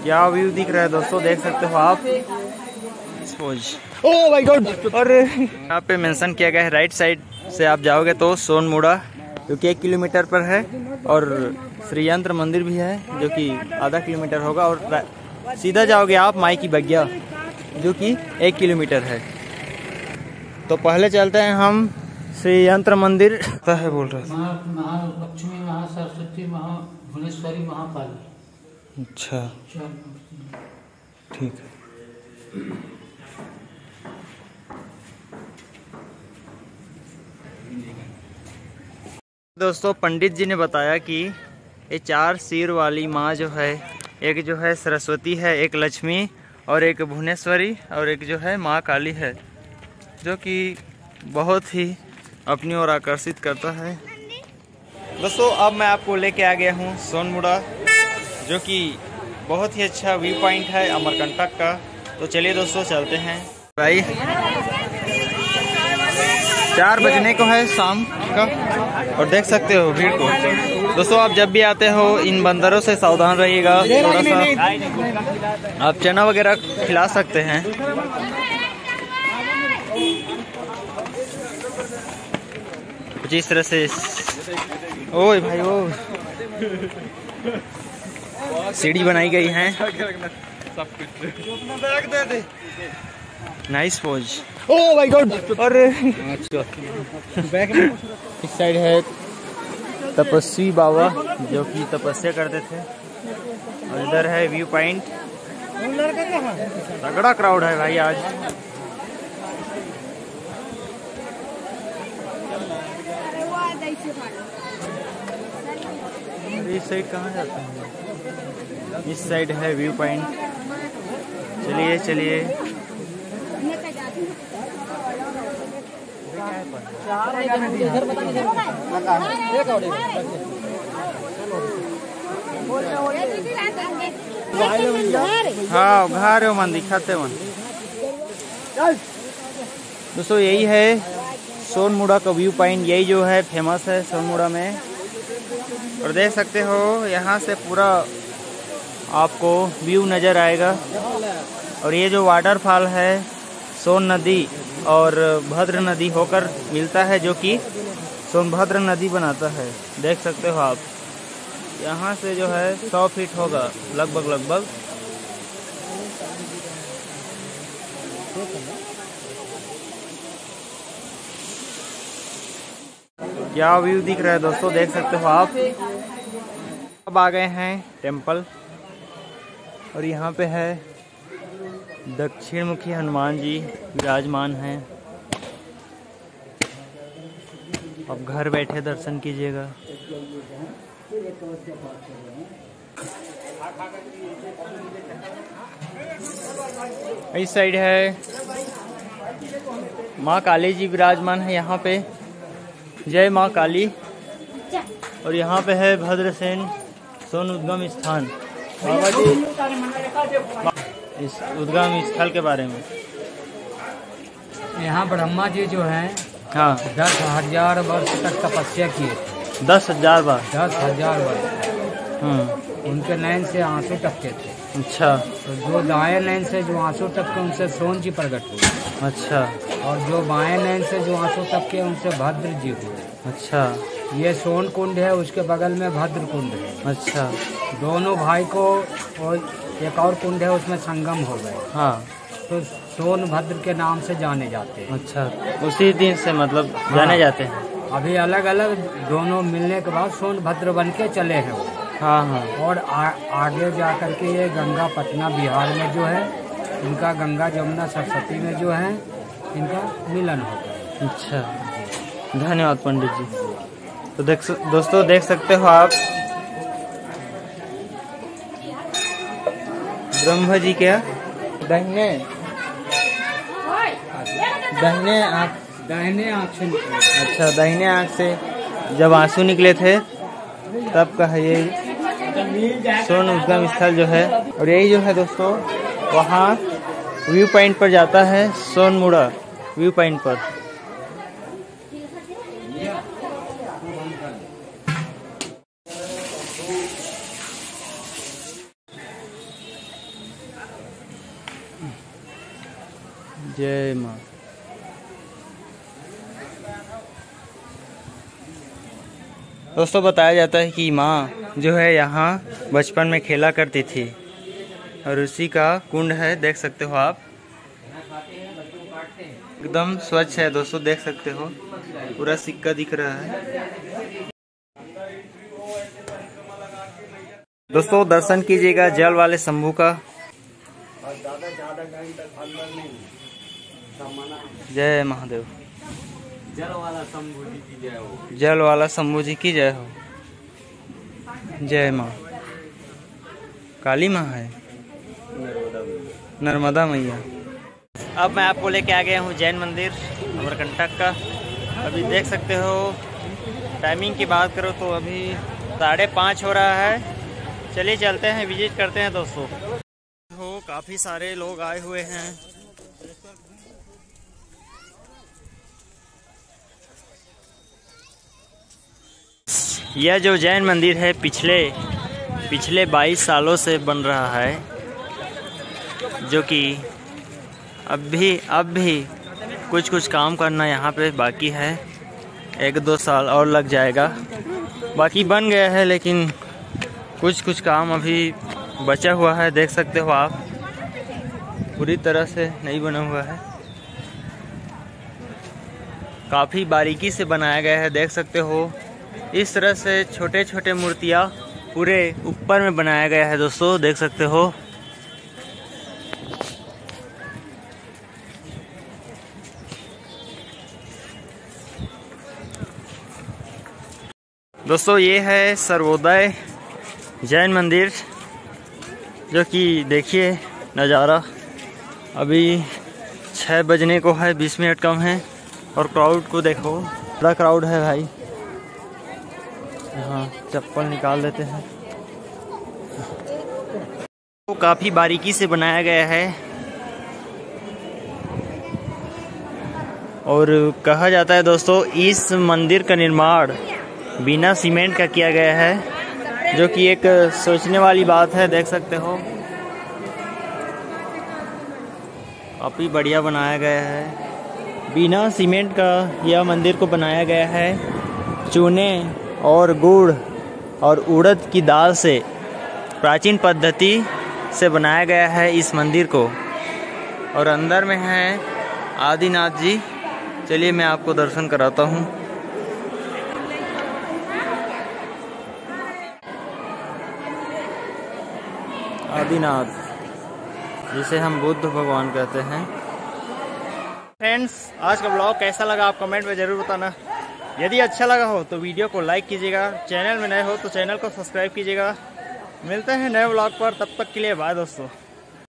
क्या व्यू दिख रहा है दोस्तों, देख सकते हो आप। ओह माय गॉड, और यहाँ पे मेंशन किया गया है राइट साइड से आप जाओगे तो सोनमुड़ा, जो कि 1 किलोमीटर पर है, और श्री यंत्र मंदिर भी है जो कि आधा किलोमीटर होगा, और सीधा जाओगे आप माई की बगिया जो कि 1 किलोमीटर है। तो पहले चलते हैं हम श्री यंत्र मंदिर है बोल रहे लक्ष्मी, महा सरस्वती, महा भुवनेश्वरी, महाकाली। अच्छा ठीक है। दोस्तों पंडित जी ने बताया कि ये 4 सिर वाली माँ जो है, एक जो है सरस्वती है, एक लक्ष्मी और एक भुवनेश्वरी और एक जो है माँ काली है, जो कि बहुत ही अपनी ओर आकर्षित करता है। दोस्तों अब मैं आपको लेके आ गया हूँ सोनमुड़ा, जो कि बहुत ही अच्छा व्यू पॉइंट है अमरकंटक का। तो चलिए दोस्तों चलते हैं भाई। 4 बजने को है शाम का, और देख सकते हो भीड़ को। दोस्तों आप जब भी आते हो इन बंदरों से सावधान रहिएगा, थोड़ा सा आप चना वगैरह खिला सकते हैं। कुछ इस तरह से। ओए भाई ओ सीढ़ी बनाई गई है। Nice pose. Oh my God, अरे इस साइड है तपस्वी बाबा जो कि तपस्या करते थे, और इधर है व्यू पॉइंट। तगड़ा क्राउड है भाई आज। इस साइड कहाँ जाते हैं? इस साइड है व्यू पॉइंट। चलिए चलिए। हाँ घर हो मन दिखाते मन। दोस्तों यही है सोनमुड़ा का व्यू पॉइंट, यही जो है फेमस है सोनमुड़ा में। और देख सकते हो यहाँ से पूरा आपको व्यू नज़र आएगा। और ये जो वाटरफॉल है सोन नदी और भद्र नदी होकर मिलता है, जो कि सोनभद्र नदी बनाता है। देख सकते हो आप, यहाँ से जो है 100 फीट होगा लगभग। क्या व्यू दिख रहा है दोस्तों, देख सकते हो आप। अब आ गए हैं टेंपल, और यहाँ पे है दक्षिण मुखी हनुमान जी विराजमान हैं। अब घर बैठे दर्शन कीजिएगा। इस साइड है माँ काली जी विराजमान है यहाँ पे। जय माँ काली। और यहाँ पे है भद्रसेन सोन उद्गम स्थान। बाबा जी इस उद्गम स्थल के बारे में। यहाँ ब्रह्मा जी जो हैं, हाँ 10,000 वर्ष तक तपस्या किए थे। 10,000 बार? 10,000 वर्ष। उनके नयन से आंसू टपके थे। अच्छा। तो जो दाएं नयन से जो आंसू टपके उनसे सोन जी प्रकट हुए। अच्छा। और जो बाएं नयन से जो आंसू टपके उनसे भद्र जी हुए। अच्छा। ये सोन कुंड है, उसके बगल में भद्र कुंड है। अच्छा। दोनों भाई को, और एक और कुंड है उसमें संगम हो गए। हाँ। तो सोनभद्र के नाम से जाने जाते हैं। अच्छा, उसी दिन से मतलब जाने जाते हैं। अभी अलग अलग दोनों मिलने के बाद सोनभद्र बन के चले हैं वो। हाँ हाँ। और आगे जा कर के ये गंगा पटना बिहार में जो है, इनका गंगा जमुना सरस्वती में जो है इनका मिलन होता है। अच्छा, धन्यवाद पंडित जी। तो दोस्तों देख सकते हो आप, ब्रह्मा जी क्या दाहिने आँख से निकले। अच्छा, दाहिने आँख से जब आंसू निकले थे तब का है ये सोन उद्गम स्थल जो है। और यही जो है दोस्तों वहाँ व्यू पॉइंट पर जाता है, सोनमुड़ा व्यू पॉइंट पर। जय माँ। दोस्तों बताया जाता है कि माँ जो है यहाँ बचपन में खेला करती थी और उसी का कुंड है, देख सकते हो आप। एकदम स्वच्छ है दोस्तों, देख सकते हो पूरा सिक्का दिख रहा है। दोस्तों दर्शन कीजिएगा जल वाले शंभू का। जय महादेव। जल वाला शंभू जी की जय हो। जल वाला शंभू जी की जय हो। जय माँ। काली माँ है, नर्मदा मैया। अब मैं आपको लेके आ गया हूँ जैन मंदिर अमरकंटक का। अभी देख सकते हो, टाइमिंग की बात करो तो अभी 5:30 हो रहा है। चलिए चलते हैं, विजिट करते हैं दोस्तों। हो काफ़ी सारे लोग आए हुए हैं। यह जो जैन मंदिर है पिछले 22 सालों से बन रहा है, जो कि अब भी कुछ काम करना यहाँ पे बाकी है। 1-2 साल और लग जाएगा। बाकी बन गया है, लेकिन कुछ काम अभी बचा हुआ है। देख सकते हो आप, पूरी तरह से नहीं बना हुआ है। काफ़ी बारीकी से बनाया गया है, देख सकते हो। इस तरह से छोटे छोटे मूर्तियाँ पूरे ऊपर में बनाया गया है दोस्तों, देख सकते हो। दोस्तों ये है सर्वोदय जैन मंदिर, जो कि देखिए नज़ारा। अभी 6 बजने को है, 20 मिनट कम है। और क्राउड को देखो, बड़ा क्राउड है भाई। हाँ, चप्पल निकाल देते हैं। तो काफ़ी बारीकी से बनाया गया है और कहा जाता है दोस्तों इस मंदिर का निर्माण बिना सीमेंट का किया गया है, जो कि एक सोचने वाली बात है। देख सकते हो काफ़ी बढ़िया बनाया गया है। बिना सीमेंट का यह मंदिर को बनाया गया है। चूने और गुड़ और उड़द की दाल से प्राचीन पद्धति से बनाया गया है इस मंदिर को। और अंदर में है आदिनाथ जी। चलिए मैं आपको दर्शन कराता हूँ। आदिनाथ, जिसे हम बुद्ध भगवान कहते हैं। फ्रेंड्स, आज का ब्लॉग कैसा लगा आप कमेंट में ज़रूर बताना। यदि अच्छा लगा हो तो वीडियो को लाइक कीजिएगा। चैनल में नए हो तो चैनल को सब्सक्राइब कीजिएगा। मिलते हैं नए ब्लॉग पर, तब तक के लिए बाय दोस्तों।